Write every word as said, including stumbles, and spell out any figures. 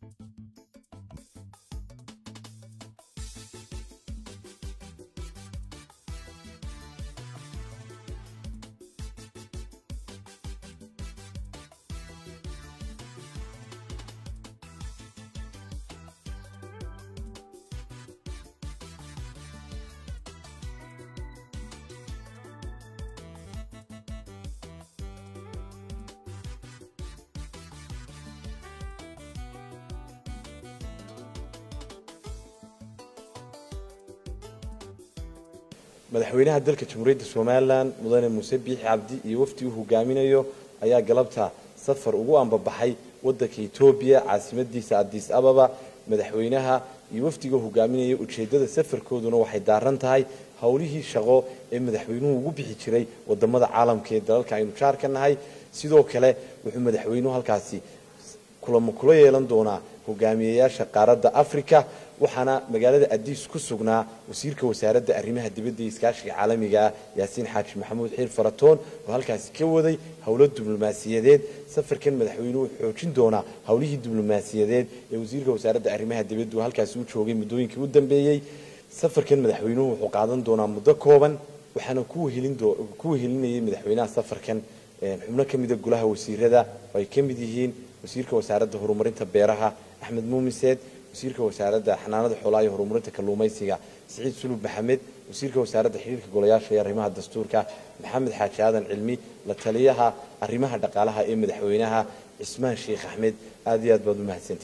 madaxweynaha dalka Jamhuuriyadda Soomaaliland mudane Muuse Biixi Cabdi iyo wafdi uu hogaaminayo ayaa galabta safar ugu ambabaxay wadanka Itoobiya caasimadiisa Addis Ababa madaxweynaha iyo wafdiga hogaaminaya ujeedada safarkooduna waxay daaran tahay hawlihii shaqo ee madaxweynuhu ugu bixi jiray wadamada caalamka ee dalalka aynu jaar ka nahay sidoo kale wuxuu madaxweynuhu halkaasi kulamo kula yeelan doonaa hogaamiyayaasha qaaradda Afrika waxaana magaalada Addis ku sugnaa wasiirka wasaaradda arrimaha dibadda iyo iskaashiga caalamiga Yaasiin Xaaji Maxamuud Xiir Faratoon oo halkaas ka waday hawlo diblomaasiyadeed safarkan madaxweynuhu xoojin doona hawlihii diblomaasiyadeed ee wasiirka wasaaradda arrimaha dibadda halkaas uu joogay muddooyinkii u dambeeyay safarkan madaxweynuhu wuxuu qaadan doonaa muddo kooban waxaana ku helin doo ku helinayay madaxweynaha safarkan xubno kamid ah golaha wasiirada ay kamid yihiin wasiirka wasaaradda horumarinta beeraha Axmed Muumiseed wasiirka wasaaradda xanaanada xoolaha iyo horumarinta kalluumaysiga Saciid Sulub Maxamed wasiirka wasaaradda xiriirka golayaasha iyo arrimaha dastuurka Maxamed Xaaji Aadan Cilmi la taliyaha arrimaha dhaqaalaha ee madaxweynaha Cismaan Sheekh Axmed aad iyo aad baad u mahadsantahay